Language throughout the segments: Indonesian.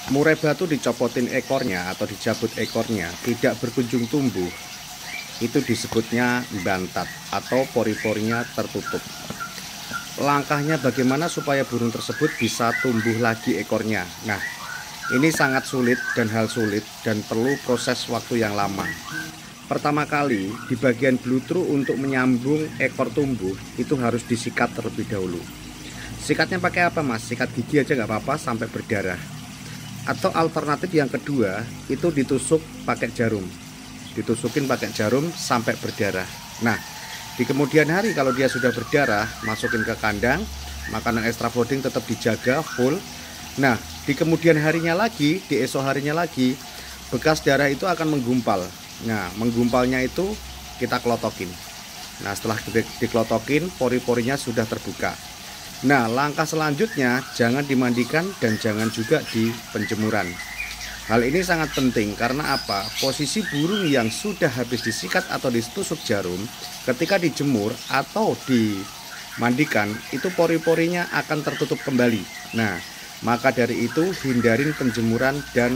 Murai batu dicopotin ekornya atau dicabut ekornya tidak berkunjung tumbuh, itu disebutnya bantat atau pori-porinya tertutup. Langkahnya bagaimana supaya burung tersebut bisa tumbuh lagi ekornya. Nah, ini sangat sulit dan hal sulit dan perlu proses waktu yang lama. Pertama kali di bagian blutru untuk menyambung ekor tumbuh itu harus disikat terlebih dahulu. Sikatnya pakai apa mas? Sikat gigi aja nggak apa-apa sampai berdarah. Atau alternatif yang kedua itu ditusuk pakai jarum. Ditusukin pakai jarum sampai berdarah. Nah, di kemudian hari kalau dia sudah berdarah, masukin ke kandang, makanan extra fooding tetap dijaga full. Nah, di kemudian harinya lagi, di esok harinya lagi, bekas darah itu akan menggumpal. Nah, menggumpalnya itu kita kelotokin. Nah, setelah dikelotokin, pori-porinya sudah terbuka. Nah, langkah selanjutnya jangan dimandikan dan jangan juga di penjemuran. Hal ini sangat penting karena apa? Posisi burung yang sudah habis disikat atau ditusuk jarum ketika dijemur atau dimandikan itu pori-porinya akan tertutup kembali. Nah, maka dari itu hindarin penjemuran dan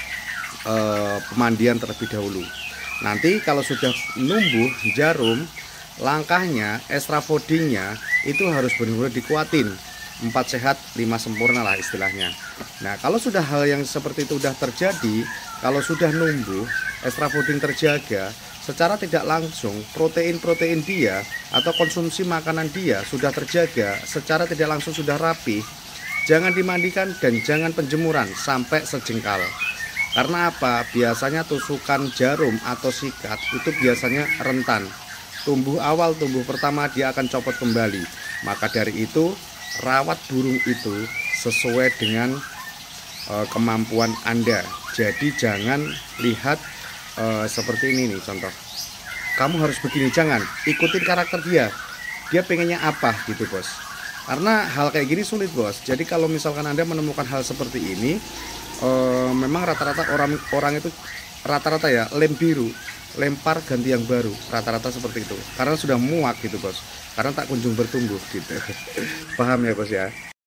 pemandian terlebih dahulu. Nanti kalau sudah numbuh jarum, langkahnya extra foodingnya itu harus benar-benar dikuatin. 4 sehat 5 sempurna lah istilahnya. Nah, kalau sudah hal yang seperti itu sudah terjadi, kalau sudah numbuh, extra fooding terjaga, secara tidak langsung protein-protein dia atau konsumsi makanan dia sudah terjaga, secara tidak langsung sudah rapi. Jangan dimandikan dan jangan penjemuran sampai sejengkal. Karena apa? Biasanya tusukan jarum atau sikat itu biasanya rentan. Tumbuh awal, tumbuh pertama dia akan copot kembali. Maka dari itu rawat burung itu sesuai dengan kemampuan Anda. Jadi jangan lihat seperti ini nih contoh. Kamu harus begini, jangan ikutin karakter dia. Dia pengennya apa gitu bos. Karena hal kayak gini sulit bos. Jadi kalau misalkan Anda menemukan hal seperti ini, memang rata-rata orang itu rata-rata ya lem biru, lempar ganti yang baru, rata-rata seperti itu. Karena sudah muak gitu bos. Karena tak kunjung bertumbuh gitu. Paham ya bos ya?